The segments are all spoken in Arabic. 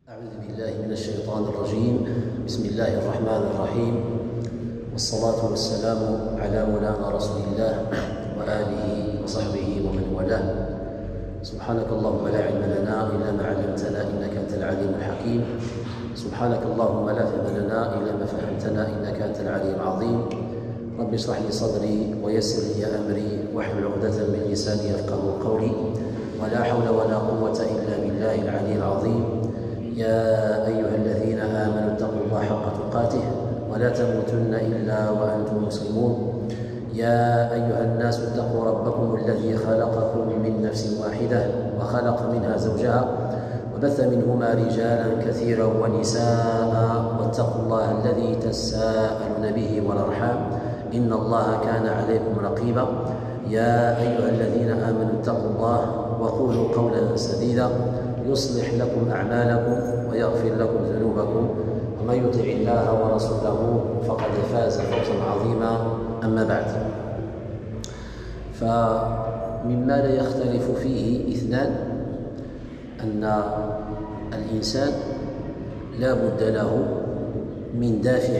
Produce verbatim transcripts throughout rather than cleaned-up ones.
أعوذ بالله من الشيطان الرجيم. بسم الله الرحمن الرحيم، والصلاة والسلام على مولانا رسول الله وآله وصحبه ومن والاه. سبحانك اللهم لا علم لنا إلا ما علمتنا إنك أنت العليم الحكيم. سبحانك اللهم لا فهم لنا إلا ما فهمتنا إنك أنت العلي العظيم. رب اشرح لي صدري ويسر لي أمري واحلل عقدة من لساني يفقهوا قولي، ولا حول ولا قوة إلا بالله العلي العظيم. يا أيها الذين آمنوا اتقوا الله حق تقاته ولا تموتن إلا وأنتم مسلمون. يا أيها الناس اتقوا ربكم الذي خلقكم من نفس واحدة وخلق منها زوجها وبث منهما رجالا كثيرا ونساء، واتقوا الله الذي تساءلون به والأرحام إن الله كان عليكم رقيبا. يا أيها الذين آمنوا اتقوا الله وقولوا قولا سديدا يصلح لكم أعمالكم ويغفر لكم ذنوبكم، ومن يطع الله ورسوله فقد فاز فوزا عظيما. أما بعد، فمما لا يختلف فيه اثنان أن الإنسان لا بد له من دافع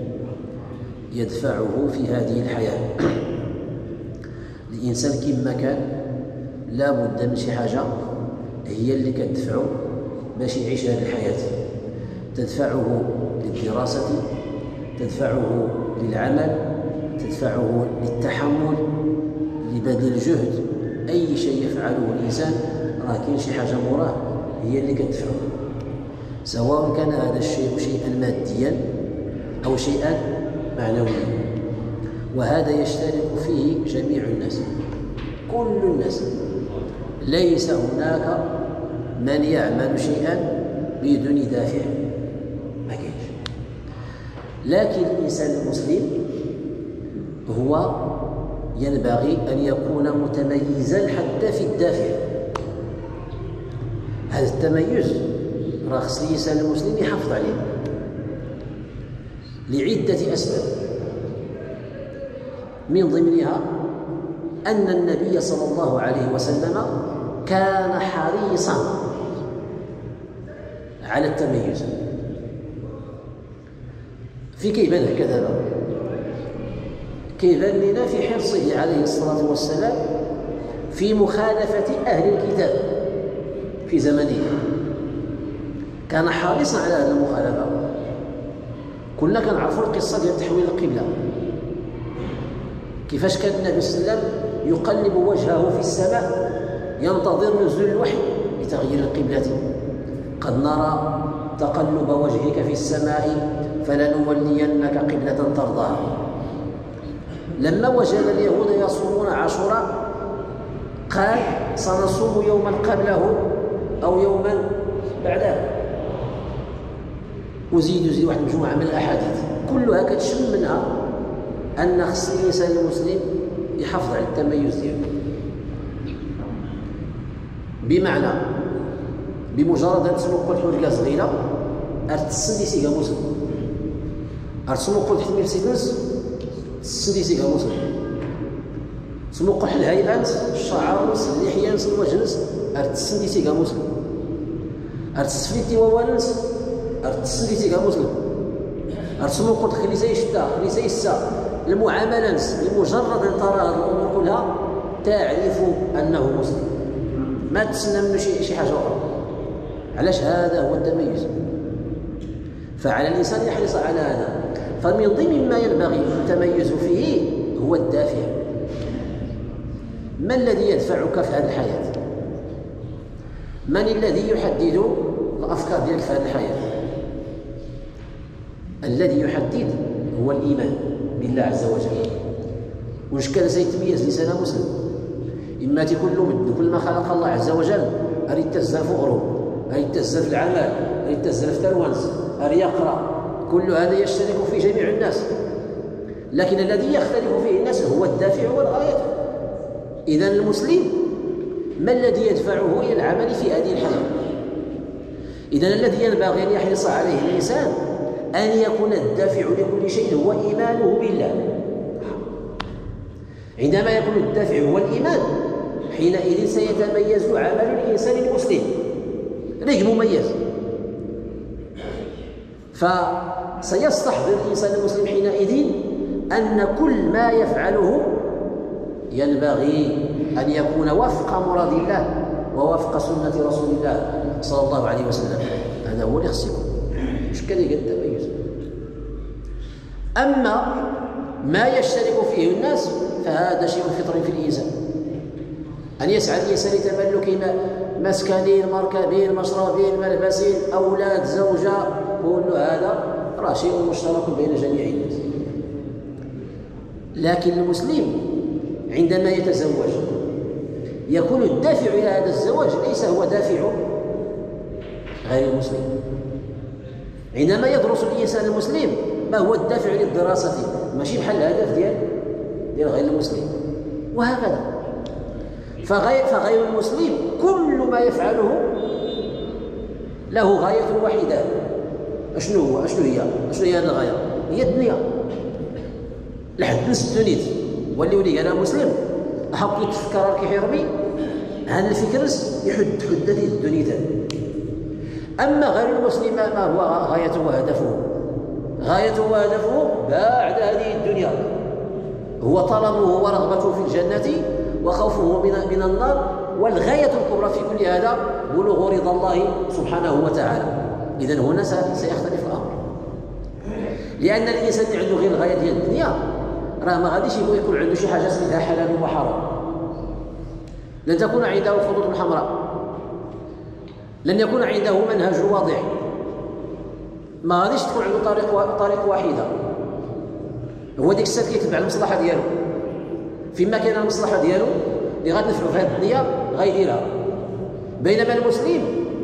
يدفعه في هذه الحياة. الإنسان كما كان لا بد من شي حاجة هي اللي كتدفعه باش يعيش هذه الحياة، تدفعه للدراسة، تدفعه للعمل، تدفعه للتحمل، لبذل الجهد. أي شيء يفعله الإنسان راه كاين شي حاجة موراه هي اللي كتدفعه، سواء كان هذا الشيء شيئا ماديا أو شيئا معنويا. وهذا يشترك فيه جميع الناس، كل الناس. ليس هناك من يعمل شيئا بدون دافع، ما كاينش. لكن الإنسان المسلم هو ينبغي أن يكون متميزا حتى في الدافع. هذا التميز راه خص الإنسان المسلم يحافظ عليه لعدة أسباب، من ضمنها أن النبي صلى الله عليه وسلم كان حريصا على التميز. في كيبان هكذا كيبان لنا في حرصه عليه الصلاة والسلام في مخالفة أهل الكتاب في زمنه. كان حريصا على هذه المخالفة. كلنا كنعرفوا القصة ديال تحويل القبلة، كيفاش كان النبي صلى الله عليه وسلم يقلب وجهه في السماء ينتظر نزول الوحي لتغيير القبلة. قد نرى تقلب وجهك في السماء فلنولينك قبلة ترضاها. لما وجد اليهود يصومون عاشوراء قال سنصوم يوما قبله أو يوما بعده، وزيد يزيد واحد مجموعة من الأحاديث كلها كتشم منها أن خص الإنسان المسلم يحافظ على التميز ديالو. بمعنى بمجرد أن تسمو قول حورقة صغيرة أرتسن دي سيغا مسلم، أرتسمو قول حمير سيكنس تسن دي سيغا مسلم، تسمو قول الهيئات الشعارنس اللحيانس الوجنس أرتسن دي سيغا مسلم، أرتسفليتي ووالنس أرتسن دي سيغا مسلم، أرتسمو قول خليسي الشتا خليسي السا. المعاملة بمجرد أن ترى هذه الأمور كلها تعرف أنه مسلم، ما تسنى منه شي شي حاجة أخرى. علاش؟ هذا هو التميز. فعلى الإنسان يحرص على هذا. فمن ضمن ما ينبغي التميز فيه هو الدافع. ما الذي يدفعك في هذه الحياة؟ من الذي يحدد الأفكار ديالك في هذه الحياة؟ الذي يحدد هو الإيمان بالله عز وجل. واش كان سيتميز الإنسان مسلم؟ إما تيكون له بد كل ما خلق الله عز وجل أريد تهزر فقره، أريد تهزر في العمل، أريد تهزر في تروانس، أريد يقرأ. كل هذا يشترك في جميع الناس، لكن الذي يختلف فيه الناس هو الدافع والغاية. إذن المسلم ما الذي يدفعه إلى العمل في هذه الحياة؟ إذن الذي ينبغي أن يحرص عليه الإنسان أن يكون الدافع لكل شيء هو إيمانه بالله. عندما يكون الدافع هو الإيمان حينئذ سيتميز عمل الإنسان المسلم. رجل مميز فسيستحضر الإنسان المسلم حينئذ أن كل ما يفعله ينبغي أن يكون وفق مراد الله ووفق سنة رسول الله صلى الله عليه وسلم. هذا هو اللي خص يكون، مش كان يقدر التميز. أما ما يشترك فيه الناس فهذا شيء فطري في الإنسان، أن يسعى الإنسان لتملك مسكنين، مركبين، مشربين، ملبسين، أولاد، زوجة، كل هذا راه شيء مشترك بين جميع الناس. لكن المسلم عندما يتزوج يكون الدافع إلى هذا الزواج ليس هو دافع غير المسلم. عندما يدرس الإنسان المسلم ما هو الدافع للدراسة ماشي بحال الهدف ديال ديال غير المسلم، وهكذا. فغير, فغير المسلم كل ما يفعله له غاية واحدة. أشنو هو؟ أشنو هي؟ أشنو هي هذه الغاية؟ هي الدنيا. لحد نس الدنيا واللي ولي أنا مسلم أحب يتفكر كيحرمي هذا الفكر يحد حدة ديال الدنيا تاعي. أما غير المسلم ما هو غايته وهدفه؟ غايته وهدفه بعد هذه الدنيا هو طلبه ورغبته في الجنة وخوفه من النار، والغاية الكبرى في كل هذا بلوغ رضا الله سبحانه وتعالى. إذن هنا سيختلف الأمر، لأن الإنسان اللي عنده غير الغاية ديال الدنيا راه ما غاديش يكون عنده شي حاجة سميتها حلال وحرام، لن تكون عنده خطوط حمراء، لن يكون عنده منهج واضح، ما غاديش تكون عنده طريق طريق واحدة. هو ديك الساعة كيتبع المصلحة ديالو، فيما كان المصلحة ديالو اللي غتنفعو في هذه الدنيا غيديرها. بينما المسلم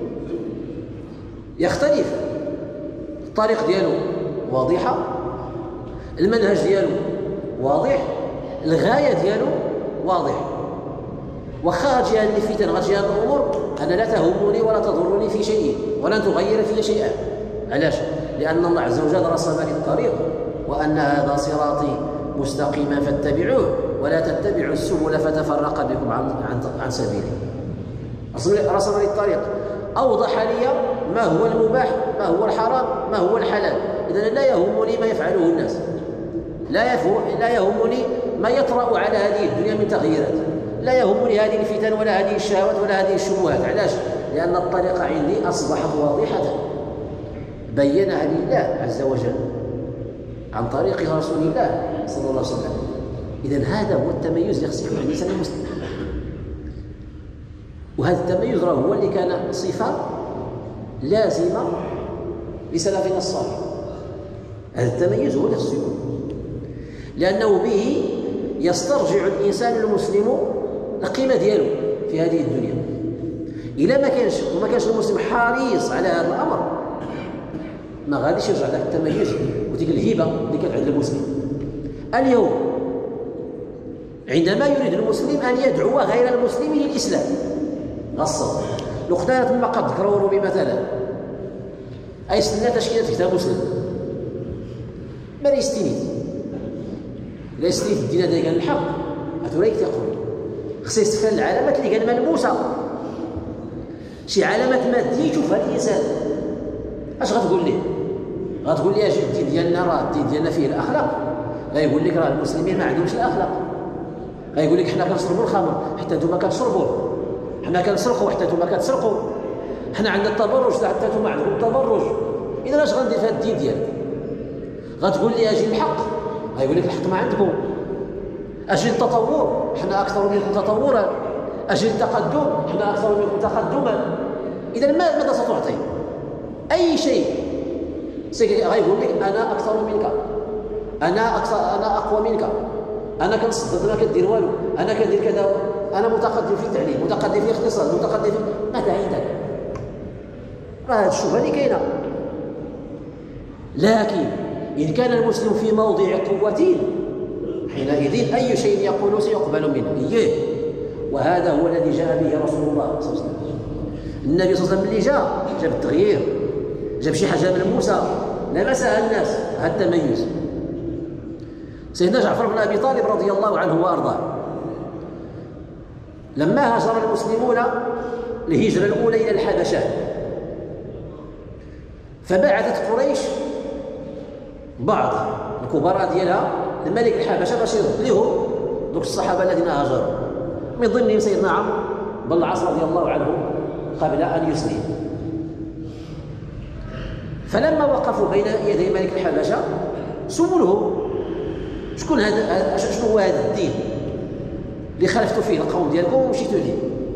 يختلف، الطريق ديالو واضحة، المنهج ديالو واضح، الغاية ديالو واضح. واخا غتجي هذه الفتن غتجي هذه الأمور أنا لا تهمني ولا تضرني في شيء ولن تغير في شيئا. علاش؟ لأن الله عز وجل رسم لي الطريق وأن هذا صراطي مستقيما فاتبعوه ولا تتبعوا السبل فتفرق بكم عن عن, عن سبيله. رسم لي الطريق، أوضح لي ما هو المباح، ما هو الحرام، ما هو الحلال. إذن لا يهمني ما يفعله الناس، لا لا يهمني ما يطرأ على هذه الدنيا من تغييرات، لا يهمني هذه الفتن ولا هذه الشهوات ولا هذه الشبهات. علاش؟ لأن الطريق عندي أصبحت واضحة بينها لله عز وجل عن طريق رسول الله صلى الله عليه وسلم. إذن هذا هو التميز اللي خص يكون عند الإنسان المسلم، وهذا التميز راه هو اللي كان صفة لازمة لسلفنا الصالح. هذا التميز هو اللي خص يكون، لأنه به يسترجع الإنسان المسلم القيمة ديالو في هذه الدنيا. إلا ما كانش وما كانش المسلم حريص على هذا الأمر ما غاديش يرجع ذاك التميز وديك الهبة اللي كانت عند المسلم. اليوم عندما يريد المسلم أن يدعو غير المسلم للإسلام غصب لو اختارت ما قد ذكروا به مثلا أي سنة تشكيلة كتاب مسلم ما يستنيد لا يستنيد الدين هذا قال الحق أتوريك تقول خص يستفاد العلامات اللي قال ملموسة، شي علامات مادية يشوفها الإنسان. اش غتقول ليه؟ غتقول لي اجي الدين ديالنا راه الدين ديالنا فيه الاخلاق، غيقول لك راه المسلمين ما عندهمش الاخلاق، غيقول لك حنا كنشربوا الخمر حتى نتوما كتشربوه، حنا كنسرقوا حتى نتوما كتسرقوا، حنا عندنا التبرج حتى نتوما عندكم التبرج. اذا اش غندير في هذا الدين ديالك؟ غتقول لي اجي الحق، غيقول لك الحق ما عندكم. اجي التطور، حنا اكثر منكم تطورا. اجي التقدم، حنا اكثر منكم تقدما. اذا ماذا ستعطي؟ اي شيء غيقول لك انا اكثر منك، انا اكثر، انا اقوى منك، انا كنصدق ما كدير والو، انا كندير كذا، انا متقدم في التعليم، متقدم في الاقتصاد، متقدم في ماذا عندك؟ راه هذه الشبهه اللي كاينه. لكن ان كان المسلم في موضع قوه حينئذ اي شيء يقول سيقبل منه اياه، وهذا هو الذي جاء به رسول الله صلى الله عليه وسلم. النبي صلى الله عليه وسلم اللي جاء جاب التغيير، جاب شي حاجه ملموسه لمسها الناس، هذا التميز. سيدنا جعفر بن ابي طالب رضي الله عنه وارضاه لما هاجر المسلمون الهجره الاولى الى الحبشه، فبعثت قريش بعض الكبراء ديالها للملك الحبشه باش يرد لهم دوك الصحابه الذين هاجروا، من ضمنهم سيدنا عمرو بن العاص رضي الله عنه قبل ان يسلم. فلما وقفوا بين يدي ملك الحبشه سولوه شكون هذا، شنو هو هذا الدين اللي خالفتوا فيه القوم ديالكم ومشيتوا ليه؟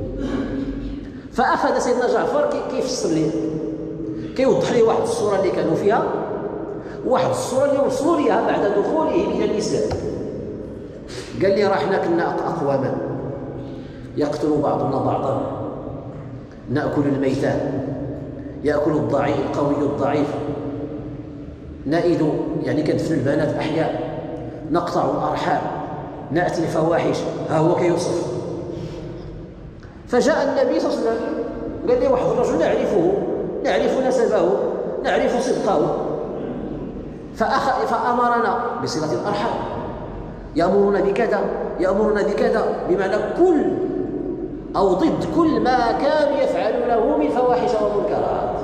فاخذ سيدنا جعفر كيفسر ليه، كيوضح ليه واحد الصوره اللي كانوا فيها وواحد الصوره اللي وصلوا ليها بعد دخولهم الى الاسلام. قال لي راه حنا كنا اقواما يقتل بعضنا بعضا، ناكل الميتان، ياكل الضعيف القوي الضعيف، نائد يعني كندفن البنات احياء، نقطع الارحام، ناتي الفواحش، ها هو كيوصف. فجاء النبي صلى الله عليه وسلم قال لي واحد الرجل نعرفه، نعرف نسبه، نعرف صدقه، فأخ... فامرنا بصله الارحام، يامرنا بكذا يامرنا بكذا، بمعنى كل او ضد كل ما كانوا يفعلونه من فواحش ومنكرات.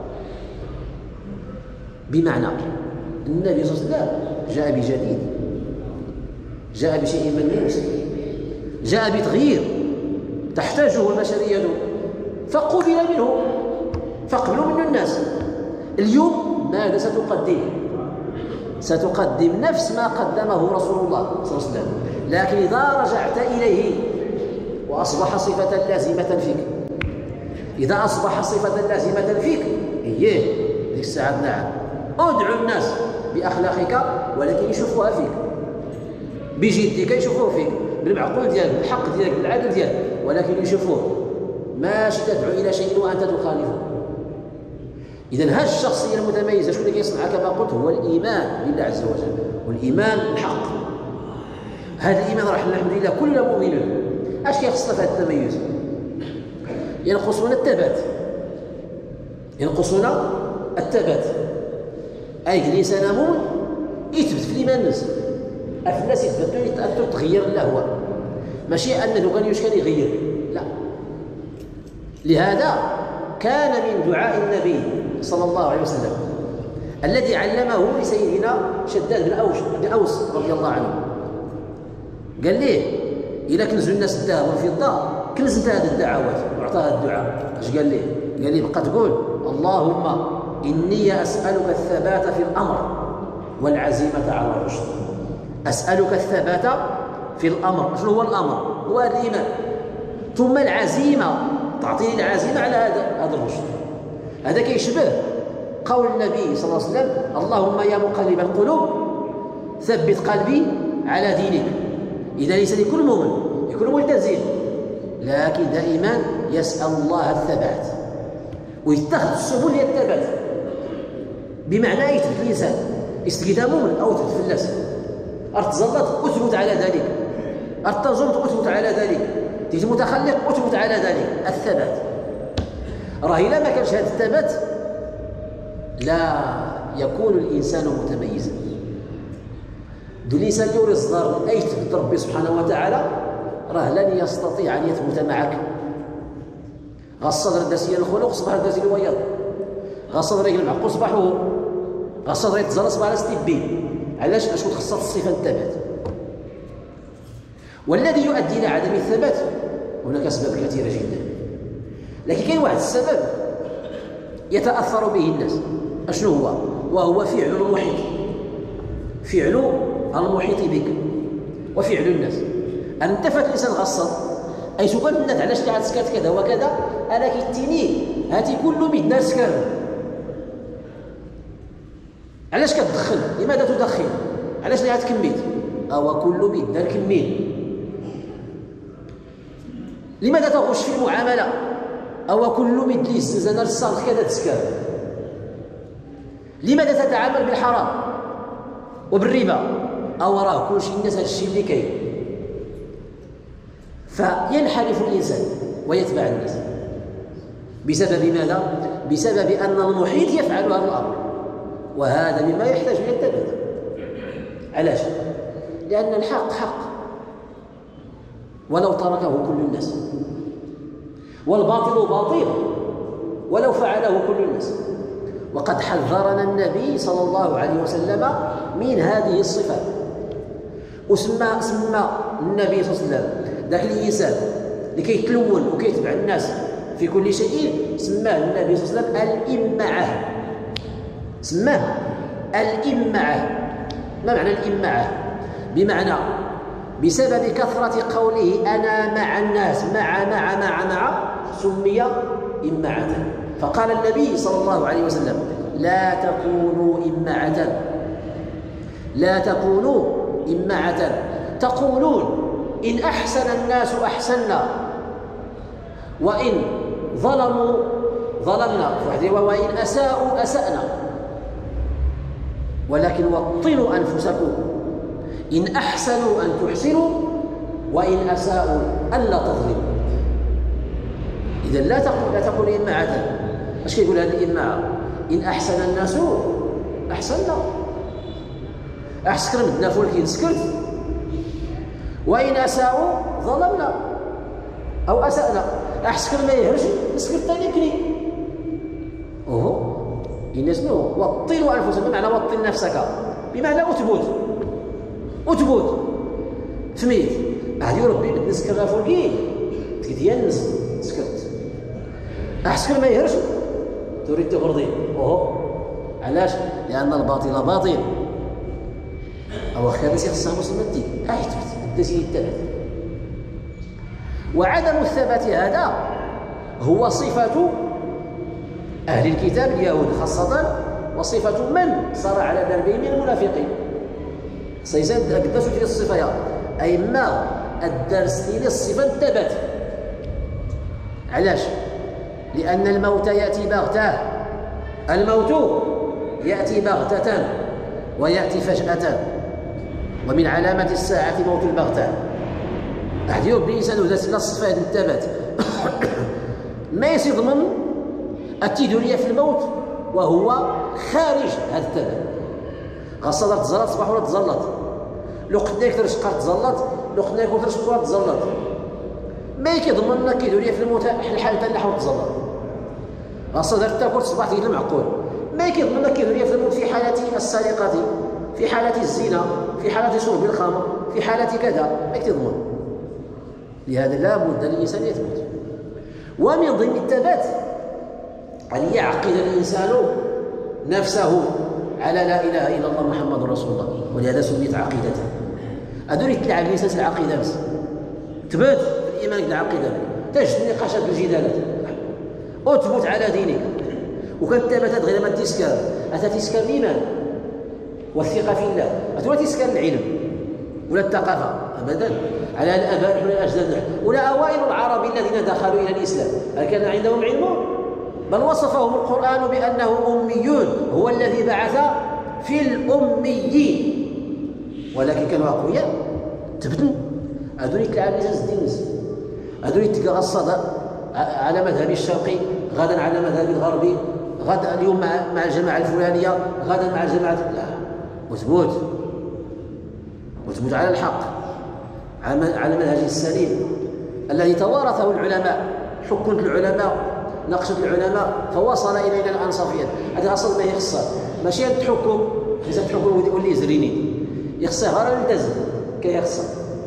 بمعنى النبي صلى الله عليه وسلم جاء بجديد، جاء بشيء ملموس، جاء بتغيير تحتاجه البشرية فقبل منه، فقبلوا منه الناس. اليوم ماذا ستقدم؟ ستقدم نفس ما قدمه رسول الله صلى الله عليه وسلم، لكن إذا رجعت إليه وأصبح صفة لازمة فيك، إذا أصبح صفة لازمة فيك إيه ديك الساعة نعم ادعو الناس بأخلاقك ولكن يشوفوها فيك، بجدك يشوفوه فيك، بالمعقول ديالك، بالحق ديالك، بالعدل ديالك، ولكن يشوفوه، ماشي تدعو إلى شيء وأنت تخالفه. إذا هذه الشخصية المتميزة شكون اللي كيصنعها كما قلت؟ هو الإيمان بالله عز وجل، والإيمان الحق. هذا الإيمان راه الحمد لله كل مؤمن. اش كيخصنا في هذا التميز؟ ينقصنا الثبات، ينقصنا الثبات، أي الإنسان مؤمن يثبت في الإيمان نفسه، الناس يثبتوا أن تغير الله، ماشي أنه كان يشكل يغير، لا. لهذا كان من دعاء النبي صلى الله عليه وسلم الذي علمه لسيدنا شداد بن أوس بن أوس رضي الله عنه، قال ليه إذا كنزوا الناس الذهب والفضة كنز انت هذه الدعوات وأعطاها الدعاء. اش قال ليه؟ قال ليه بقى تقول اللهم إني أسألك الثبات في الأمر والعزيمة على الرشد. أسألك الثبات في الأمر، شنو هو الأمر؟ هو الإيمان، ثم العزيمة، تعطيني العزيمة على هذا هذا الرشد. هذا كيشبه قول النبي صلى الله عليه وسلم اللهم يا مقلب القلوب ثبت قلبي على دينك. إذا ليس لكل مؤمن يكون ملتزم، لكن دائما يسأل الله الثبات ويتخذ السبل للثبات، بمعنى يثبت الإنسان استقدام مؤمن أو يثبت في الناس، ارتزلت أثبت على ذلك، ارتزلت أثبت على ذلك، تيجي متخلق أثبت على ذلك. الثبات راه إلا ما كانش هذا الثبات لا يكون الإنسان متميزا. دو الإنسان يوري الصدر أي يثبت ربي سبحانه وتعالى راه لن يستطيع أن يثبت معك. غا الصدر داسي الخلق صباح داسي الوياض، غا الصدر يقلب معقول صباح هو، غا الصدر يتزرى صباح على ستيبي. علاش؟ اشكون خصها الصفة الثبات. والذي يؤدي إلى عدم الثبات هناك أسباب كثيرة جدا، لكن كاين واحد السبب يتأثر به الناس. أشنو هو؟ وهو فعل المحيط، فعل المحيط بك وفعل الناس. أن انتفت الإنسان غصر أي سؤال الناس علاش قاعد سكات كذا وكذا، أنا كيتيني هاتي كله بيدنا سكر. علاش كتدخل؟ لماذا تدخل؟ علاش لا تكميت؟ أو كله بيدنا الكمين. لماذا تغش في المعاملة؟ أو كل مثل الزنا الصالح كذا تسكر. لماذا تتعامل بالحرام وبالربا؟ أو راه كل شيء الناس هذا الشيء اللي كاين. فينحرف الإنسان ويتبع الناس بسبب ماذا؟ بسبب أن المحيط يفعل هذا الأمر، وهذا مما يحتاج إلى الثبات. علاش؟ لأن الحق حق ولو تركه كل الناس، والباطل باطل ولو فعله كل الناس. وقد حذرنا النبي صلى الله عليه وسلم من هذه الصفات. وسمى سمى النبي صلى الله عليه وسلم ذاك الإنسان اللي كيتلون وكيتبع الناس في كل شيء، سماه النبي صلى الله عليه وسلم الإمعة. سماه الإمعة. ما معنى الإمعة؟ بمعنى بسبب كثرة قوله أنا مع الناس، مع مع مع مع سمي إمعة. فقال النبي صلى الله عليه وسلم لا تكونوا إمعة، لا تكونوا إمعة تقولون إن أحسن الناس أحسنا، وإن ظلموا ظلمنا، وإن أساءوا أسأنا، ولكن وطنوا أنفسكم إن أحسنوا أن تحسنوا وإن أساءوا ألا تظلموا. إذا لا تقول لا تقول إمعة. اش كيقول هذه الإمعة؟ إن أحسن الناس أحسننا، أحسكر مدنا فولكين سكرت، وإن أساءوا ظلمنا أو أسأنا، أحسكر ما يهرش سكرت ثاني كري. أوه الناس نو وطنوا أنفسكم. بمعنى وطن نفسك، بمعنى أثبت أثبت سميت هذه ربي نسكر فولكين تكدينس سكرت، أحسكر ما يهرش تريد تغرضي. أوه علاش؟ لأن الباطل باطل. أو خابس يخصها مسلم الدين هاي تبت الدين الثبات. وعدم الثبات هذا هو صفة أهل الكتاب اليهود خاصة، وصفة من صار على دربهم من المنافقين. سيزاد قداش ديال الصفة أي ما الدرس ديال الصفة الثبات. علاش؟ لأن الموت يأتي بغتة، الموت يأتي بغتة ويأتي فجأة، ومن علامة الساعة موت البغتة. أحد يربي الإنسان ذات الصفة الثبات ما يضمن التدورية في الموت وهو خارج هذا الثبات. خاصة تزلط صباح ولا تزلط، لو قدنا يكثر شقار تزلط، لو قدنا يكثر شقار تزلط، ما كيضمن لك كيدورية في الموت الحال تاع نحو تزلط. خاصة دار تاكل صباح تجي المعقول، ما كيضمن لك كيدورية في الموت في حالة السرقة، في حالة الزنا، في حالة شرب الخمر، في حالة كذا، ما كيضمن. لهذا لا بد للإنسان يثبت. ومن ضمن الثبات أن يعقد الإنسان نفسه على لا إله إلا الله محمد رسول الله، ولهذا سميت عقيدة. أدري تلعب الإنسان العقيدة بس تبات في الإيمان العقيدة، تجد النقاشات بالجدالات، أثبت على دينك. وكان ثبتت غير ما تسكر، أتى تسكر الإيمان والثقة في الله، أتولى تسكر العلم ولا الثقافة أبدا. على الآباء ولا الأجداد ولا أوائل العرب الذين دخلوا إلى الإسلام هل كان عندهم علم؟ بل وصفهم القرآن بأنه أميون، هو الذي بعث في الأميين، ولكن كانوا أقوياء تبتن. هذول تلعب لزاز الدين، هذول تلقى الصدى على مذهب الشرقي، غدا على مذهب الغربي، غدا اليوم مع مع الجماعة الفلانية، غدا مع الجماعة لا، وثبوت وثبوت على الحق، على منهج السليم الذي توارثه العلماء. حكمت العلماء، نقشت العلماء، فوصل الينا الانصافيه. هذا اصل ما يخصه، ماشي تحكم اذا تحكم يقول لي زريني يخصه غير التزم كيخصه.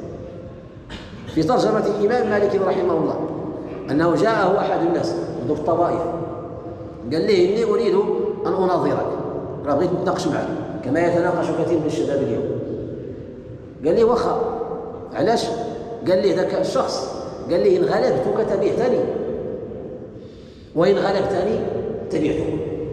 في ترجمه الامام مالك رحمه الله انه جاءه احد الناس ذو الطوائف قال له اني اريد ان اناظرك، راه بغيت نتناقش معك كما يتناقش كثير من الشباب اليوم. قال لي واخا، علاش؟ قال لي ذاك الشخص قال لي إن غلبتك تبعتني وإن غلبتني تبعتك.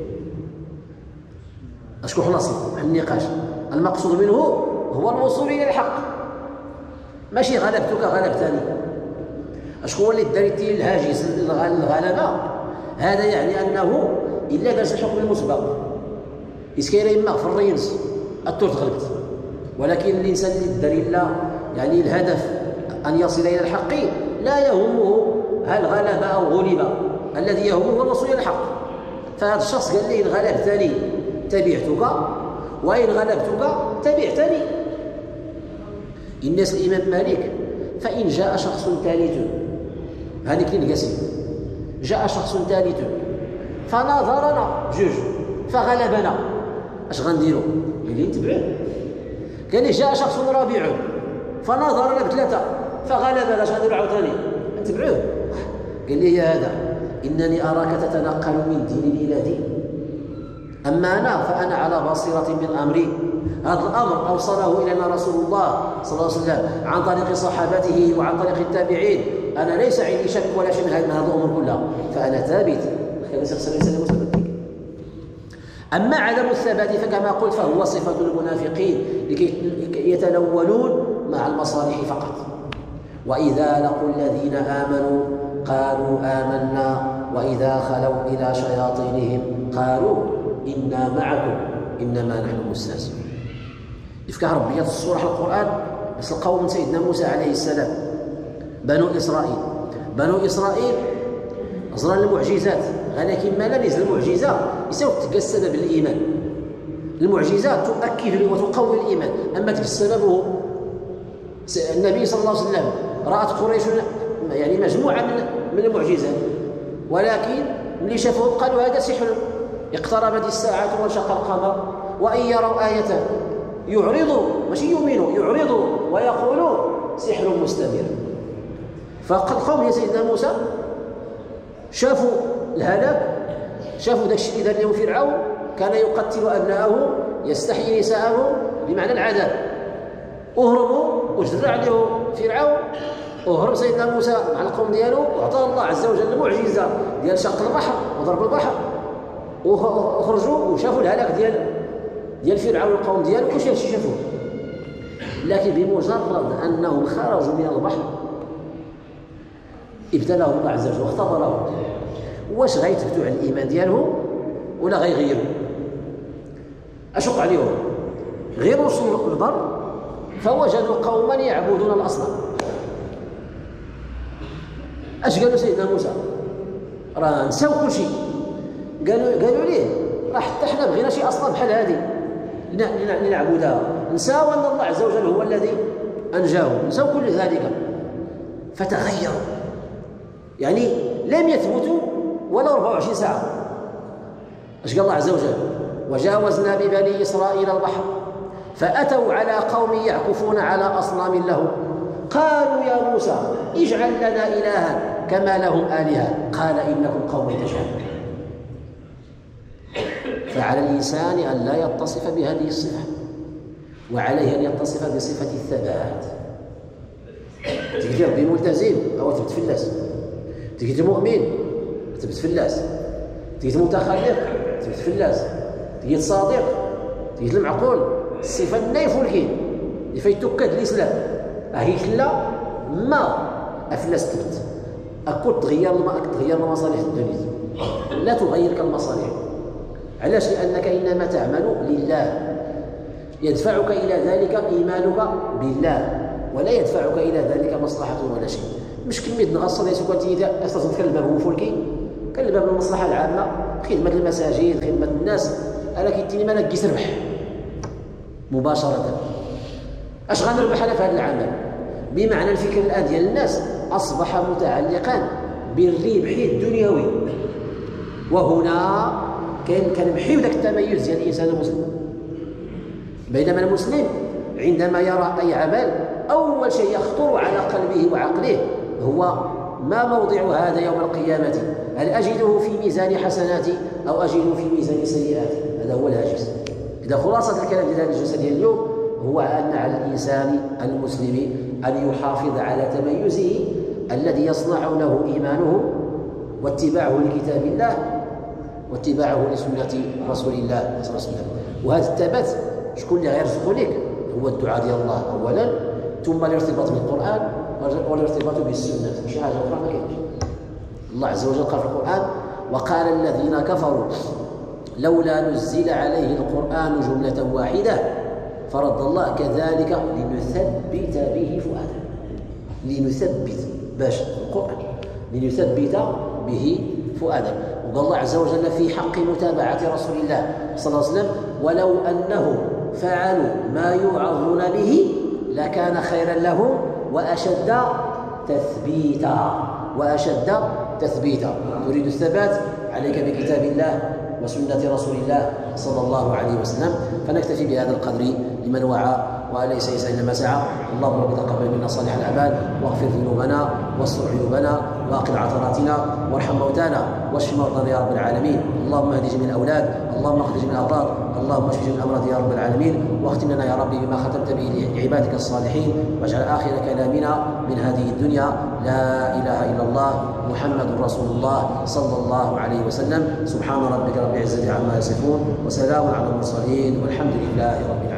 أشكو خلاص النقاش المقصود منه هو الوصول إلى الحق، ماشي غلبتك غلبتني. أشكو هو اللي داريتي الهاجس الغلبة؟ هذا يعني أنه إلا درس الحكم المسبق إسكايرا إما في الرينس التور تغلبت، ولكن الإنسان اللي دار إلا يعني الهدف أن يصل إلى الحق لا يهمه هل غلب أو غلب، الذي يهمه هو الوصول إلى الحق. فهذا الشخص قال لي إن غلبتني تبعتك وإن غلبتك تبعتني. الناس الإمام مالك فإن جاء شخص ثالث، هذيك القسيم، جاء شخص ثالث فناظرنا جوج فغلبنا، اش غنديروا؟ قال لي نتبعوه. قال لي جاء شخص رابع فنظر لنا بثلاثه فغلبنا، اش غنديروا عاوتاني؟ نتبعوه. قال لي يا هذا انني اراك تتنقل من دين الى دين، اما انا فانا على بصيره من امري. هذا الامر اوصله الينا رسول الله صلى الله عليه وسلم عن طريق صحابته وعن طريق التابعين. انا ليس عندي شك ولا شيء من هذه الامور كلها، فانا ثابت. اما عدم الثبات فكما قلت فهو صفه المنافقين لكي يتلونون مع المصالح فقط. واذا لقوا الذين امنوا قالوا آمنا واذا خلوا الى شياطينهم قالوا انا معكم انما نحن مستهزئون. يفكر ربي الصورة القرآن بس القوم سيدنا موسى عليه السلام بنو إسرائيل. بنو إسرائيل أصلا المعجزات، ولكن ما لم يزل المعجزة يسوي السبب بالإيمان. المعجزات تؤكد وتقوي الإيمان، أما السبب هو النبي صلى الله عليه وسلم رأت قريش يعني مجموعة من من المعجزات، ولكن اللي شافوهم قالوا هذا سحر، اقتربت الساعة وانشق القمر وإن يروا آية يعرضوا، ماشي يؤمنوا، يعرضوا ويقولوا سحر مستمر. فالقوم يا سيدنا موسى شافوا الهلاك، شافوا داك الشيء اللي دار لهم فرعون، كان يقتل ابناءه يستحيي نساءه بمعنى العذاب. اهربوا وجرى عليهم فرعون، وهرب سيدنا موسى مع القوم ديالو، وعطاه الله عز وجل المعجزه ديال شق البحر وضرب البحر، وخرجوا وشافوا الهلاك ديال ديال فرعون والقوم ديالو، كلشي هادشي شافوه. لكن بمجرد انهم خرجوا من البحر ابتلاهم الله عز وجل واختبرهم، واش غيثبتوا على الايمان ديالهم ولا غيغيروا؟ اشق عليهم. غير وصلوا البر فوجدوا قوما يعبدون الاصنام. اش قالوا سيدنا موسى؟ راه نساو كل شيء. قالوا قالوا ليه راه حتى حنا بغينا شي اصنام بحال هذه لنعبدها، نساو ان الله عز وجل هو الذي انجاهم، نساو كل ذلك. فتغيروا، يعني لم يثبتوا ولو أربعة وعشرين ساعه. اش قال الله عز وجل؟ وجاوزنا ببني اسرائيل البحر فاتوا على قوم يعكفون على اصنام لهم قالوا يا موسى اجعل لنا الها كما لهم الهه قال انكم قوم تجهلون. فعلى الإنسان أن لا يتصف بهذه الصفة، وعليه أن يتصف بصفة الثبات. تجي ربي ملتزم أو تبت فلاس، تجي مؤمن تبت فلاس، تجي متخلق تبت فلاس، تجي صادق تجي المعقول. الصفة النايف والكين اللي فيتوكد الإسلام هي كلا ما أفلاس تبت أكو تغير تغير مصالح الدنيا، لا تغيرك المصالح. علاش؟ لأنك إنما تعمل لله، يدفعك إلى ذلك إيمانك بالله، ولا يدفعك إلى ذلك مصلحة ولا شيء. مش كمية نغصر يسوك تيدا أستاذ كلبه هو فولكي كلبه بالمصلحة العامة، خدمة المساجد، خدمة الناس. أنا كيتيني ما نقيس ربح مباشرة. أش غنربح أنا في هذا العمل؟ بمعنى الفكر الآن ديال الناس أصبح متعلقا بالربح الدنيوي، وهنا كان كنمحيو ذاك التميز ديال الانسان المسلم. بينما المسلم عندما يرى اي عمل اول شيء يخطر على قلبه وعقله هو ما موضع هذا يوم القيامه، هل اجده في ميزان حسناتي او اجده في ميزان سيئاتي؟ هذا هو الهاجس. اذا خلاصه الكلام ديال هذا الجلسه ديال اليوم هو ان على الانسان المسلم ان يحافظ على تميزه الذي يصنع له ايمانه واتباعه لكتاب الله واتباعه لسنة رسول الله صلى الله عليه وسلم. وهذا الثبات شكون اللي غيرزقو لك؟ هو الدعاء ديال الله اولا، ثم الارتباط بالقران والارتباط بالسنه. شي حاجه اخرى ما كاينش. الله عز وجل قال في القران وقال الذين كفروا لولا نزل عليه القران جمله واحده فرد الله كذلك لنثبت به فؤاده. لنثبت باش القران لنثبت به فؤاده. وقال الله عز وجل في حق متابعة رسول الله صلى الله عليه وسلم ولو أنهم فعلوا ما يوعظون به لكان خيرا لهم وأشد تثبيتا وأشد تثبيتا. تريد الثبات عليك بكتاب الله وسنة رسول الله صلى الله عليه وسلم. فنكتفي بهذا القدر لمن وعى وليس يسعى ما سعى. اللهم رب تقبل منا صالح الأعمال واغفر ذنوبنا واستر عيوبنا واقل عثراتنا وارحم موتانا واشف مرضانا يا رب العالمين. اللهم اهد جميع الأولاد، اللهم اخرج جميع الأبرار، اللهم اشف جميع الأمراض يا رب العالمين. واختم لنا يا ربي بما ختمت به لعبادك الصالحين، واجعل آخر كلامنا من هذه الدنيا لا إله إلا الله محمد رسول الله صلى الله عليه وسلم. سبحان ربك رب العزة عما يصفون وسلام على المرسلين والحمد لله رب العالمين.